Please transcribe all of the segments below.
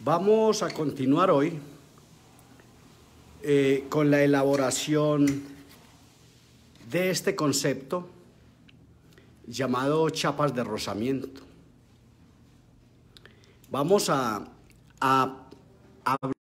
Vamos a continuar hoy con la elaboración de este concepto llamado chapas de rozamiento. Vamos a hablar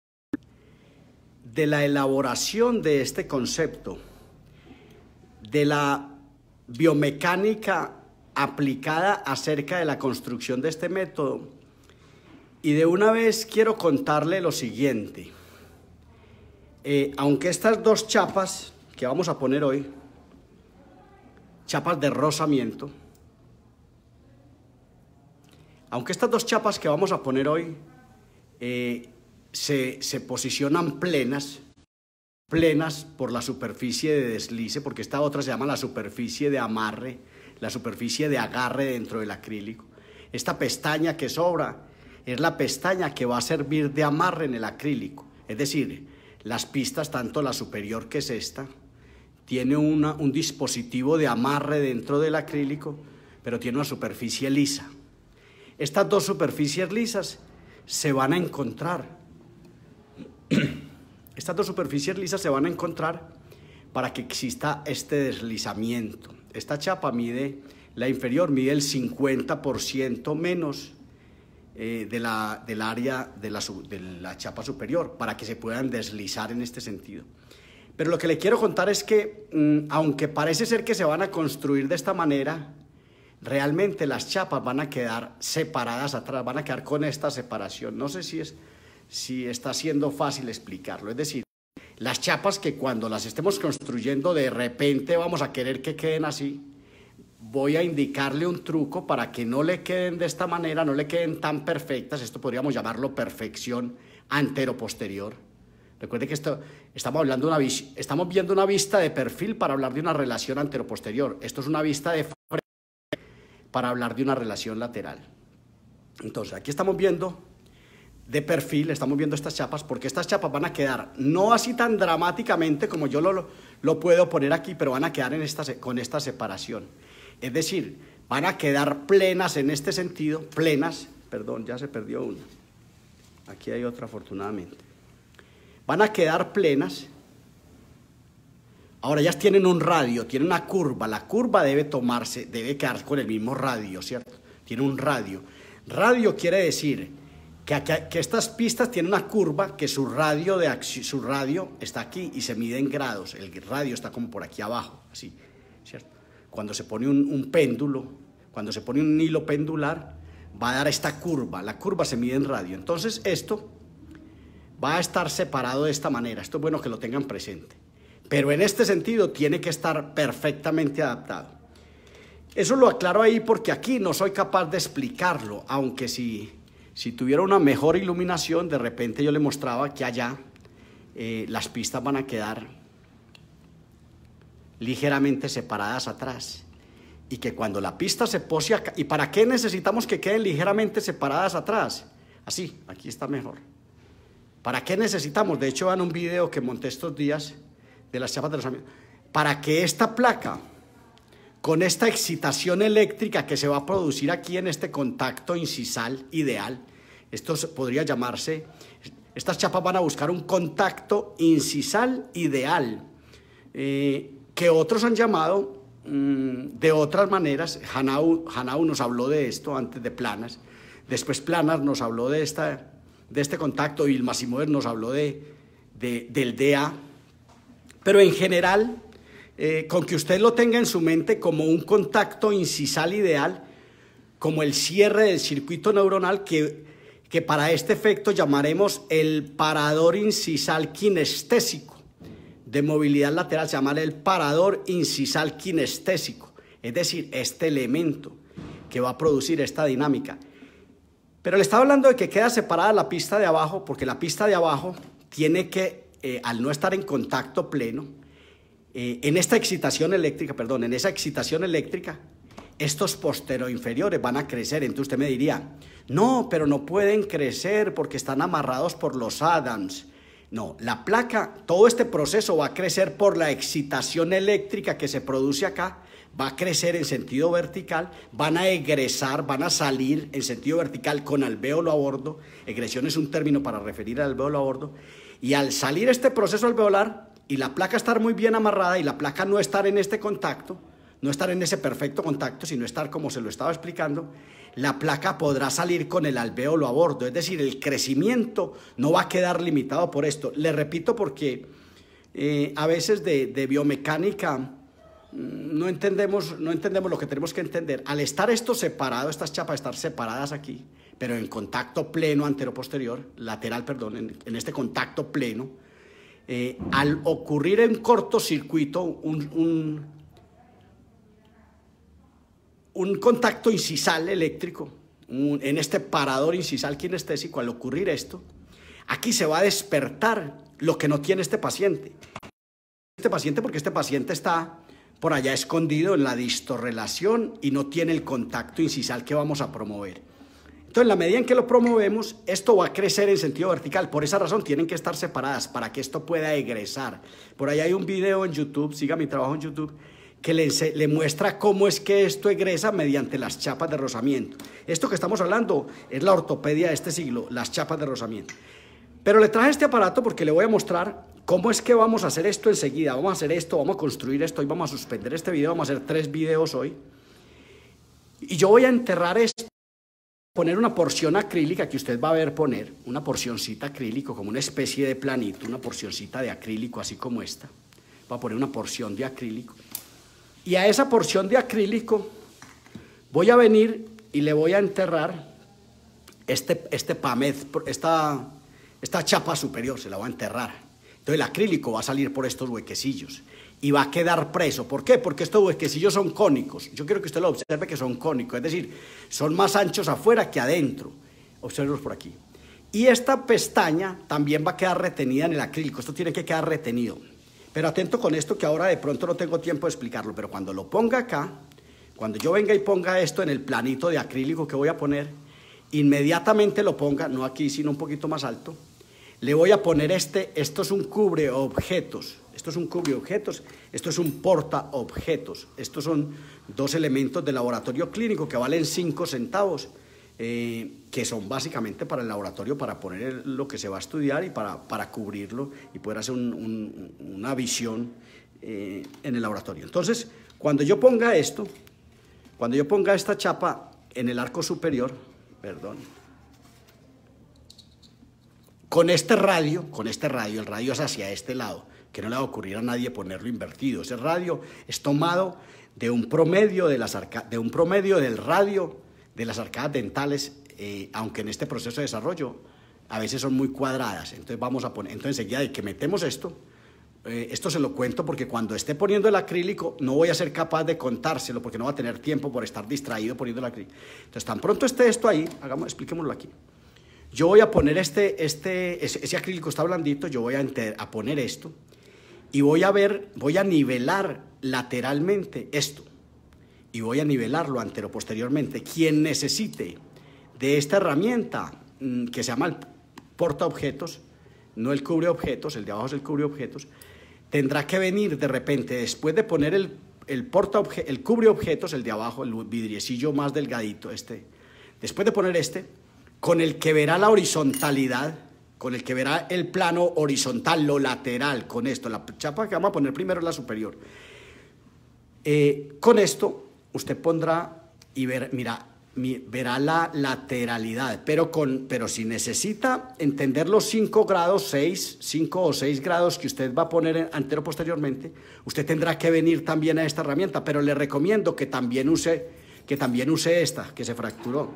de la elaboración de este concepto, de la biomecánica aplicada acerca de la construcción de este método. Y de una vez quiero contarle lo siguiente. Aunque estas dos chapas que vamos a poner hoy, chapas de rozamiento, aunque estas dos chapas que vamos a poner hoy se posicionan plenas por la superficie de deslice, porque esta otra se llama la superficie de amarre, la superficie de agarre dentro del acrílico. Esta pestaña que sobra es la pestaña que va a servir de amarre en el acrílico. Es decir, las pistas, tanto la superior, que es esta, tiene un dispositivo de amarre dentro del acrílico, pero tiene una superficie lisa. Estas dos superficies lisas se van a encontrar. Estas dos superficies lisas se van a encontrar para que exista este deslizamiento. Esta chapa la inferior mide el 50% menos del área de la chapa superior, para que se puedan deslizar en este sentido. Pero lo que le quiero contar es que, aunque parece ser que se van a construir de esta manera, realmente las chapas van a quedar separadas atrás, van a quedar con esta separación. No sé si está siendo fácil explicarlo. Es decir, las chapas que cuando las estemos construyendo de repente vamos a querer que queden así, voy a indicarle un truco para que no le queden de esta manera, no le queden tan perfectas. Esto podríamos llamarlo perfección antero-posterior. Recuerde que estamos viendo una vista de perfil para hablar de una relación antero-posterior. Esto es una vista de frente para hablar de una relación lateral. Entonces, aquí estamos viendo de perfil, estamos viendo estas chapas, porque estas chapas van a quedar no así tan dramáticamente como yo lo puedo poner aquí, pero van a quedar con esta separación. Es decir, van a quedar plenas en este sentido, perdón, ya se perdió una. Aquí hay otra, afortunadamente. Van a quedar plenas. Ahora ya tienen un radio, tienen una curva. La curva debe quedar con el mismo radio, ¿cierto? Tiene un radio. Radio quiere decir que estas pistas tienen una curva, que su radio está aquí y se mide en grados. El radio está como por aquí abajo, así, ¿cierto? Cuando se pone un péndulo, cuando se pone un hilo pendular, va a dar esta curva. La curva se mide en radio. Entonces esto va a estar separado de esta manera. Esto es bueno que lo tengan presente. Pero en este sentido tiene que estar perfectamente adaptado. Eso lo aclaro ahí porque aquí no soy capaz de explicarlo, aunque si tuviera una mejor iluminación, de repente yo le mostraba que allá las pistas van a quedar ligeramente separadas atrás, y que cuando la pista se pose acá, ¿y para qué necesitamos que queden ligeramente separadas atrás? Así, aquí está mejor. ¿Para qué necesitamos? De hecho, van un video que monté estos días de las chapas de rozamiento, para que esta placa, con esta excitación eléctrica que se va a producir aquí en este contacto incisal ideal, esto podría llamarse, estas chapas van a buscar un contacto incisal ideal, que otros han llamado de otras maneras. Hanau nos habló de esto antes de Planas, después Planas nos habló de este contacto, y el Massimoer nos habló del DA, pero en general, con que usted lo tenga en su mente como un contacto incisal ideal, como el cierre del circuito neuronal, que para este efecto llamaremos el parador incisal kinestésico. De movilidad lateral se llama el parador incisal kinestésico, es decir, este elemento que va a producir esta dinámica. Pero le estaba hablando de que queda separada la pista de abajo, porque la pista de abajo tiene que, al no estar en contacto pleno, en esa excitación eléctrica, estos posteroinferiores van a crecer. Entonces usted me diría, no, pero no pueden crecer porque están amarrados por los Adams. No, la placa, todo este proceso va a crecer por la excitación eléctrica que se produce acá, va a crecer en sentido vertical, van a egresar, van a salir en sentido vertical con alvéolo a bordo. Egresión es un término para referir al alvéolo a bordo. Y al salir este proceso alveolar y la placa estar muy bien amarrada y la placa no estar en este contacto, no estar en ese perfecto contacto, sino estar como se lo estaba explicando, la placa podrá salir con el alvéolo a bordo. Es decir, el crecimiento no va a quedar limitado por esto. Le repito porque a veces de biomecánica no entendemos lo que tenemos que entender. Al estar esto separado, estas chapas estar separadas aquí, pero en contacto pleno antero-posterior, lateral, perdón, en este contacto pleno, al ocurrir en cortocircuito un contacto incisal eléctrico, en este parador incisal kinestésico, al ocurrir esto, aquí se va a despertar lo que no tiene este paciente. Porque este paciente está por allá escondido en la distorrelación y no tiene el contacto incisal que vamos a promover. Entonces, en la medida en que lo promovemos, esto va a crecer en sentido vertical. Por esa razón tienen que estar separadas para que esto pueda egresar. Por ahí hay un video en YouTube, siga mi trabajo en YouTube, que le muestra cómo es que esto egresa mediante las chapas de rozamiento. Esto que estamos hablando es la ortopedia de este siglo, las chapas de rozamiento. Pero le traje este aparato porque le voy a mostrar cómo es que vamos a hacer esto enseguida. Vamos a hacer esto, vamos a construir esto, hoy vamos a suspender este video, vamos a hacer 3 videos hoy. Y yo voy a enterrar esto, poner una porción acrílica que usted va a ver poner, una porcioncita acrílico, como una especie de planito, una porcioncita de acrílico, así como esta. Va a poner una porción de acrílico. Y a esa porción de acrílico voy a venir y le voy a enterrar este PAMED, esta chapa superior, se la voy a enterrar. Entonces el acrílico va a salir por estos huequecillos y va a quedar preso. ¿Por qué? Porque estos huequecillos son cónicos. Yo quiero que usted lo observe que son cónicos, es decir, son más anchos afuera que adentro. Obsérvelos por aquí. Y esta pestaña también va a quedar retenida en el acrílico. Esto tiene que quedar retenido. Pero atento con esto que ahora de pronto no tengo tiempo de explicarlo, pero cuando lo ponga acá, cuando yo venga y ponga esto en el planito de acrílico que voy a poner, inmediatamente lo ponga, no aquí sino un poquito más alto, le voy a poner esto es un cubreobjetos, esto es un cubreobjetos, esto es un portaobjetos, estos son 2 elementos de laboratorio clínico que valen 5 centavos, que son básicamente para el laboratorio, para poner lo que se va a estudiar y para cubrirlo y poder hacer una visión en el laboratorio. Entonces, cuando yo ponga esto, cuando yo ponga esta chapa en el arco superior, perdón, con este radio, el radio es hacia este lado, que no le va a ocurrir a nadie ponerlo invertido. Ese radio es tomado de un promedio del radio de las arcadas dentales, aunque en este proceso de desarrollo a veces son muy cuadradas. Entonces vamos a poner, entonces enseguida de que metemos esto se lo cuento porque cuando esté poniendo el acrílico no voy a ser capaz de contárselo porque no va a tener tiempo por estar distraído poniendo el acrílico. Entonces tan pronto esté esto ahí, expliquémoslo aquí. Yo voy a poner ese acrílico está blandito, yo voy a poner esto y voy a nivelar lateralmente esto. Y voy a nivelarlo anteroposteriormente. Quien necesite de esta herramienta que se llama el portaobjetos, no el cubreobjetos, el de abajo es el cubreobjetos, tendrá que venir de repente, después de poner el cubreobjetos, el de abajo, el vidriecillo más delgadito, después de poner con el que verá la horizontalidad, con el que verá el plano horizontal, lo lateral, con esto, la chapa que vamos a poner primero es la superior. Con esto usted pondrá y verá la lateralidad, pero si necesita entender los 5 o 6 grados que usted va a poner antero-posteriormente, usted tendrá que venir también a esta herramienta, pero le recomiendo que también use esta, que se fracturó,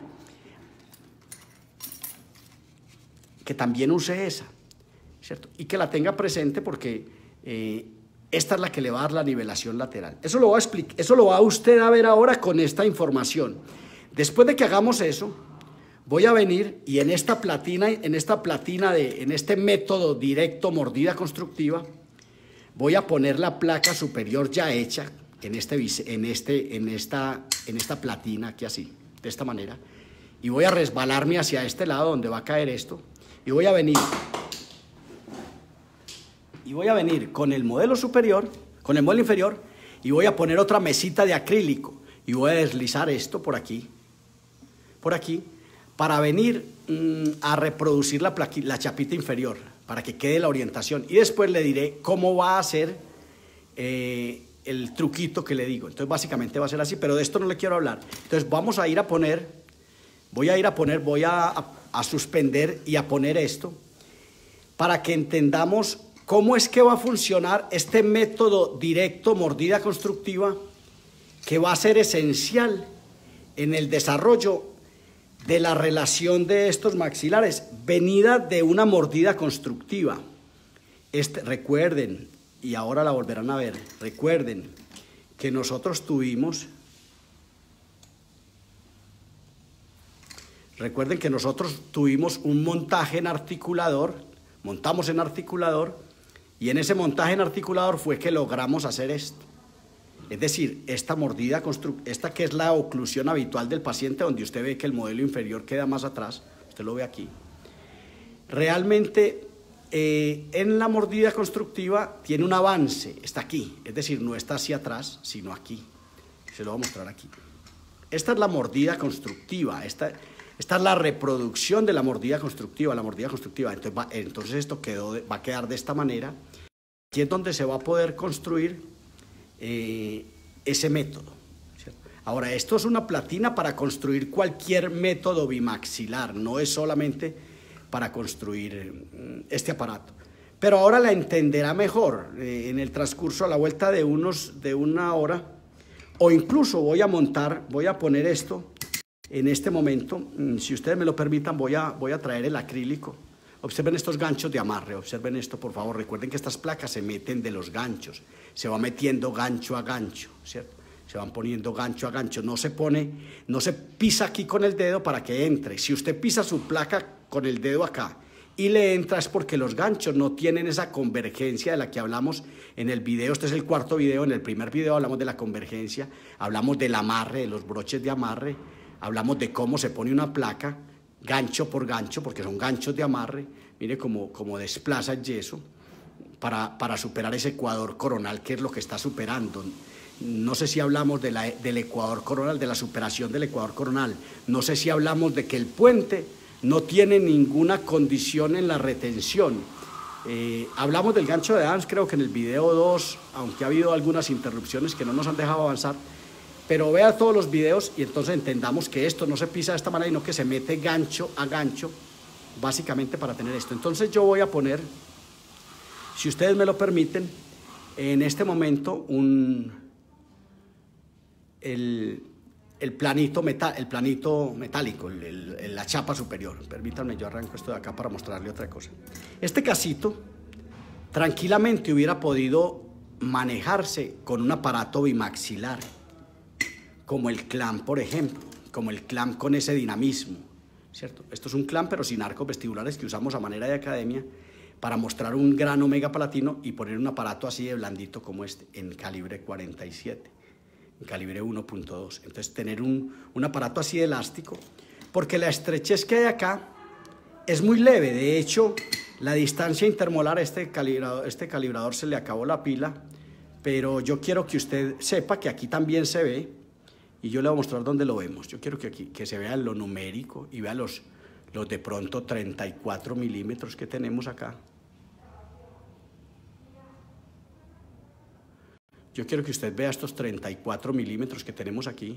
que también use esa, ¿cierto? Y que la tenga presente porque esta es la que le va a dar la nivelación lateral. Eso lo va usted a ver ahora con esta información. Después de que hagamos eso, voy a venir y en este método directo mordida constructiva, voy a poner la placa superior ya hecha en esta platina aquí así, de esta manera, y voy a resbalarme hacia este lado donde va a caer esto, y voy a venir con el modelo superior, con el modelo inferior, y voy a poner otra mesita de acrílico y voy a deslizar esto por aquí, para venir a reproducir la chapita inferior, para que quede la orientación. Y después le diré cómo va a ser el truquito que le digo. Entonces básicamente va a ser así, pero de esto no le quiero hablar. Entonces vamos a ir a poner, voy a suspender y a poner esto para que entendamos cómo es que va a funcionar este método directo, mordida constructiva, que va a ser esencial en el desarrollo de la relación de estos maxilares, venida de una mordida constructiva. Recuerden, y ahora la volverán a ver, recuerden que nosotros tuvimos un montaje en articulador, montamos en articulador, y en ese montaje en articulador fue que logramos hacer esto. Es decir, esta mordida, esta que es la oclusión habitual del paciente, donde usted ve que el modelo inferior queda más atrás, usted lo ve aquí. Realmente, en la mordida constructiva tiene un avance, está aquí, es decir, no está hacia atrás, sino aquí. Se lo voy a mostrar aquí. Esta es la mordida constructiva, esta es la reproducción de la mordida constructiva, Entonces esto va a quedar de esta manera. Aquí es donde se va a poder construir ese método, ¿cierto? Ahora, esto es una platina para construir cualquier método bimaxilar, no es solamente para construir este aparato. Pero ahora la entenderá mejor en el transcurso, a la vuelta de una hora, o incluso voy a poner esto en este momento. Si ustedes me lo permitan, voy a traer el acrílico. Observen estos ganchos de amarre, observen esto, por favor. Recuerden que estas placas se meten de los ganchos, se va metiendo gancho a gancho, ¿cierto? Se van poniendo gancho a gancho, no se pisa aquí con el dedo para que entre. Si usted pisa su placa con el dedo acá y le entra, es porque los ganchos no tienen esa convergencia de la que hablamos en el video. Este es el cuarto video. En el primer video hablamos de la convergencia, hablamos del amarre, de los broches de amarre, hablamos de cómo se pone una placa, gancho por gancho, porque son ganchos de amarre. Mire cómo desplaza el yeso para superar ese ecuador coronal, que es lo que está superando. No sé si hablamos del ecuador coronal, de la superación del ecuador coronal. No sé si hablamos de que el puente no tiene ninguna condición en la retención. Hablamos del gancho de Adams, creo que en el video 2, aunque ha habido algunas interrupciones que no nos han dejado avanzar. Pero vea todos los videos y entonces entendamos que esto no se pisa de esta manera, sino que se mete gancho a gancho, básicamente para tener esto. Entonces yo voy a poner, si ustedes me lo permiten, en este momento el planito metálico, la chapa superior. Permítanme, yo arranco esto de acá para mostrarle otra cosa. Este casito tranquilamente hubiera podido manejarse con un aparato bimaxilar, como el clamp, por ejemplo, como el clamp con ese dinamismo, ¿cierto? Esto es un clamp, pero sin arcos vestibulares, que usamos a manera de academia para mostrar un gran omega palatino y poner un aparato así de blandito como este, en calibre 47, en calibre 1.2. Entonces, tener un aparato así de elástico, porque la estrechez que hay acá es muy leve. De hecho, la distancia intermolar, este calibrador se le acabó la pila, pero yo quiero que usted sepa que aquí también se ve. Y yo le voy a mostrar dónde lo vemos. Yo quiero que se vea lo numérico y vea los de pronto 34 milímetros que tenemos acá. Yo quiero que usted vea estos 34 milímetros que tenemos aquí,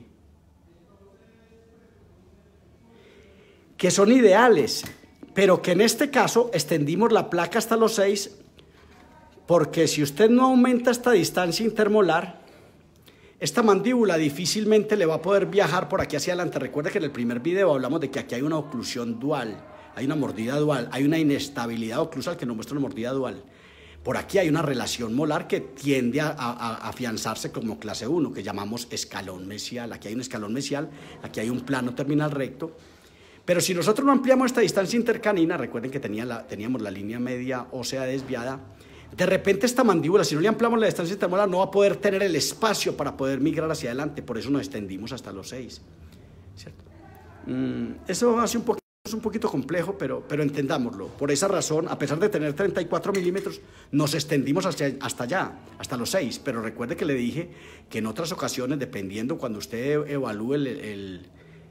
que son ideales, pero que en este caso extendimos la placa hasta los 6, porque si usted no aumenta esta distancia intermolar, esta mandíbula difícilmente le va a poder viajar por aquí hacia adelante. Recuerde que en el primer video hablamos de que aquí hay una oclusión dual, hay una mordida dual, hay una inestabilidad oclusal que nos muestra una mordida dual. Por aquí hay una relación molar que tiende a afianzarse como clase 1, que llamamos escalón mesial. Aquí hay un escalón mesial, aquí hay un plano terminal recto. Pero si nosotros no ampliamos esta distancia intercanina, recuerden que teníamos la línea media ósea desviada, de repente esta mandíbula, si no le ampliamos la distancia intermolar, no va a poder tener el espacio para poder migrar hacia adelante. Por eso nos extendimos hasta los 6, ¿cierto? Eso hace un poquito Es un poquito complejo, pero entendámoslo. Por esa razón, a pesar de tener 34 milímetros, nos extendimos hasta allá, hasta los 6. Pero recuerde que le dije que en otras ocasiones, dependiendo cuando usted evalúe el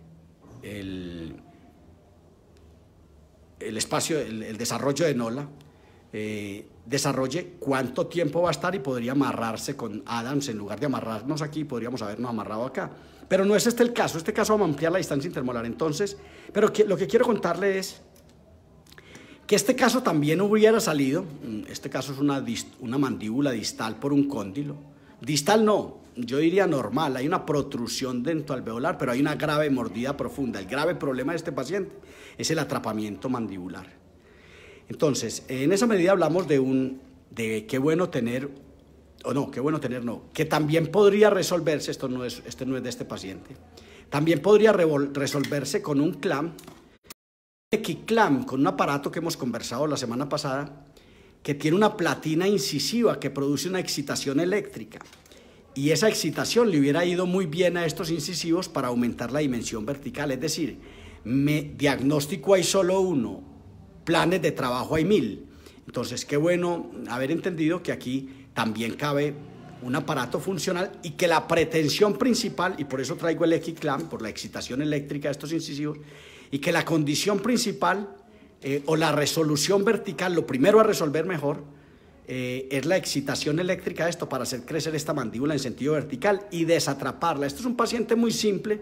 espacio, el desarrollo de Nola, desarrolle cuánto tiempo va a estar y podría amarrarse con Adams. En lugar de amarrarnos aquí, podríamos habernos amarrado acá. Pero no es este el caso. Este caso vamos a ampliar la distancia intermolar. Entonces, pero lo que quiero contarle es que este caso también hubiera salido. Este caso es una mandíbula distal por un cóndilo. Distal no, yo diría normal. Hay una protrusión dentoalveolar, pero hay una grave mordida profunda. El grave problema de este paciente es el atrapamiento mandibular. Entonces, en esa medida hablamos de qué bueno tener, o no, qué bueno tener no, que también podría resolverse, este no es de este paciente, también podría resolverse con un clamp, Equiclamp, con un aparato que hemos conversado la semana pasada, que tiene una platina incisiva que produce una excitación eléctrica. Y esa excitación le hubiera ido muy bien a estos incisivos para aumentar la dimensión vertical. Es decir, diagnóstico hay solo uno, planes de trabajo hay 1000. Entonces, qué bueno haber entendido que aquí también cabe un aparato funcional y que la pretensión principal, y por eso traigo el Equiclamp, por la excitación eléctrica de estos incisivos, y que la condición principal o la resolución vertical, lo primero a resolver mejor, es la excitación eléctrica de esto para hacer crecer esta mandíbula en sentido vertical y desatraparla. Esto es un paciente muy simple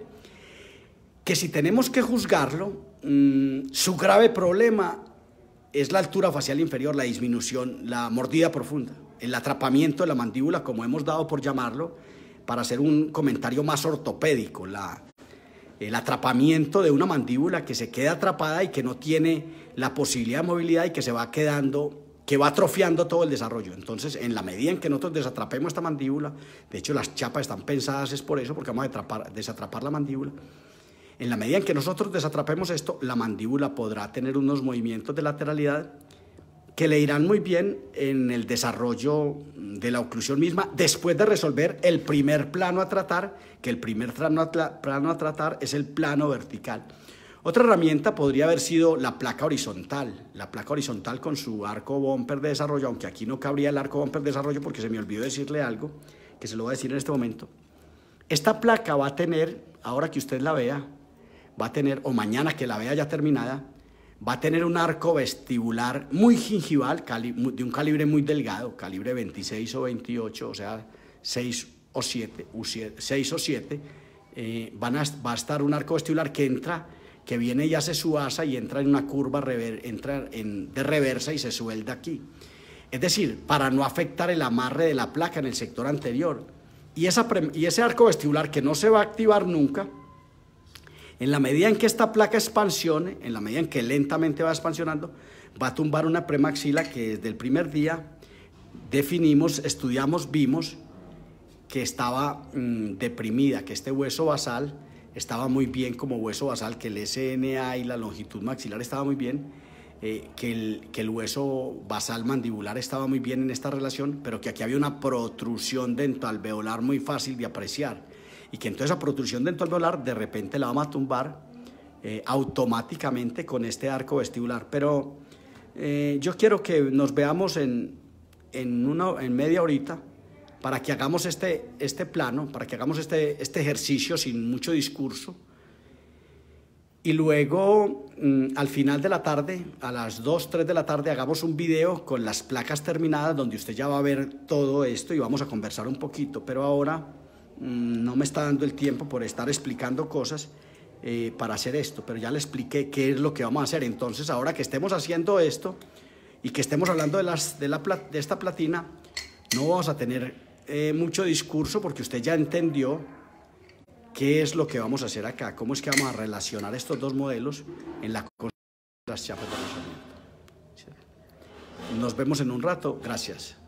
que, si tenemos que juzgarlo, su grave problema es la altura facial inferior, la disminución, la mordida profunda, el atrapamiento de la mandíbula, como hemos dado por llamarlo, para hacer un comentario más ortopédico, el atrapamiento de una mandíbula que se queda atrapada y que no tiene la posibilidad de movilidad y que se va quedando, que va atrofiando todo el desarrollo. Entonces, en la medida en que nosotros desatrapemos esta mandíbula, de hecho las chapas están pensadas es por eso, porque vamos a desatrapar la mandíbula. En la medida en que nosotros desatrapemos esto, la mandíbula podrá tener unos movimientos de lateralidad que le irán muy bien en el desarrollo de la oclusión misma, después de resolver el primer plano a tratar, que el primer plano a tratar es el plano vertical. Otra herramienta podría haber sido la placa horizontal con su arco bumper de desarrollo, aunque aquí no cabría el arco bumper de desarrollo porque se me olvidó decirle algo, que se lo voy a decir en este momento. Esta placa va a tener, ahora que usted la vea, va a tener, o mañana que la vea ya terminada, va a tener un arco vestibular muy gingival, de un calibre muy delgado, calibre 26 o 28, o sea, 6 o 7, va a estar un arco vestibular que viene y hace su asa y entra en una curva, de reversa y se suelda aquí. Es decir, para no afectar el amarre de la placa en el sector anterior. Y ese arco vestibular que no se va a activar nunca, en la medida en que esta placa expansione, en la medida en que lentamente va expansionando, va a tumbar una premaxila que desde el primer día definimos, estudiamos, vimos que estaba deprimida, que este hueso basal estaba muy bien como hueso basal, que el SNA y la longitud maxilar estaba muy bien, que el hueso basal mandibular estaba muy bien en esta relación, pero que aquí había una protrusión dentoalveolar muy fácil de apreciar. Y que entonces esa protrusión dentoalveolar de repente la vamos a tumbar automáticamente con este arco vestibular. Pero yo quiero que nos veamos en media horita para que hagamos este plano, para que hagamos este ejercicio sin mucho discurso. Y luego, al final de la tarde, a las 2, 3 de la tarde, hagamos un video con las placas terminadas donde usted ya va a ver todo esto y vamos a conversar un poquito. Pero ahora no me está dando el tiempo por estar explicando cosas para hacer esto, pero ya le expliqué qué es lo que vamos a hacer. Entonces, ahora que estemos haciendo esto y que estemos hablando de esta platina, no vamos a tener mucho discurso porque usted ya entendió qué es lo que vamos a hacer acá, cómo es que vamos a relacionar estos dos modelos en la construcción de las chapas de rozamiento. Nos vemos en un rato. Gracias.